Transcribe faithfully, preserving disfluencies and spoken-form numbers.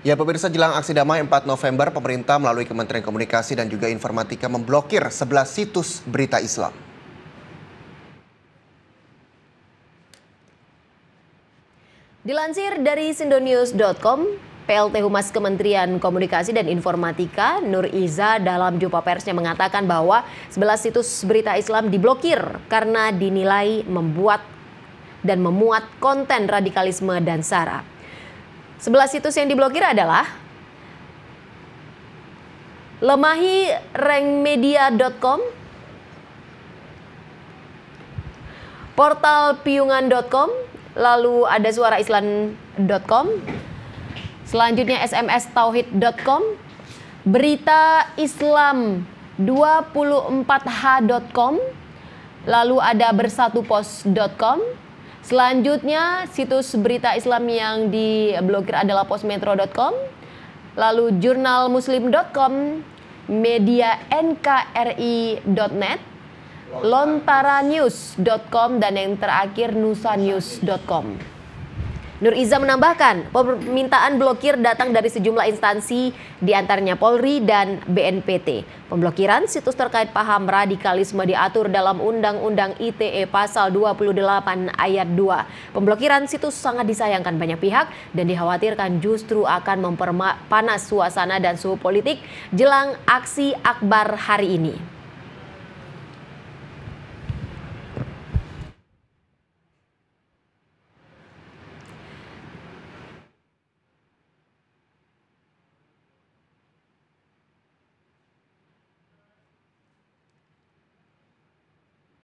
Ya pemirsa, jelang aksi damai empat November, pemerintah melalui Kementerian Komunikasi dan juga Informatika memblokir sebelas situs berita Islam. Dilansir dari sindonews dot com, P L T Humas Kementerian Komunikasi dan Informatika Nur Iza dalam jumpa persnya mengatakan bahwa sebelas situs berita Islam diblokir karena dinilai membuat dan memuat konten radikalisme dan sara. sebelas situs yang diblokir adalah lemahi rengmedia dot com, portal piungan dot com, lalu ada suara islam dot com, selanjutnya s m s tauhid dot com, berita islam dua puluh empat h dot com, lalu ada bersatupos dot com. Selanjutnya situs berita Islam yang diblokir adalah posmetro dot com, lalu jurnalmuslim dot com, media n k r i dot net, lontaranews dot com, dan yang terakhir nusanews dot com. Nur Iza menambahkan, permintaan blokir datang dari sejumlah instansi, diantaranya Polri dan B N P T. Pemblokiran situs terkait paham radikalisme diatur dalam Undang-Undang I T E Pasal dua puluh delapan Ayat dua. Pemblokiran situs sangat disayangkan banyak pihak dan dikhawatirkan justru akan memperpanas suasana dan suhu politik jelang aksi akbar hari ini.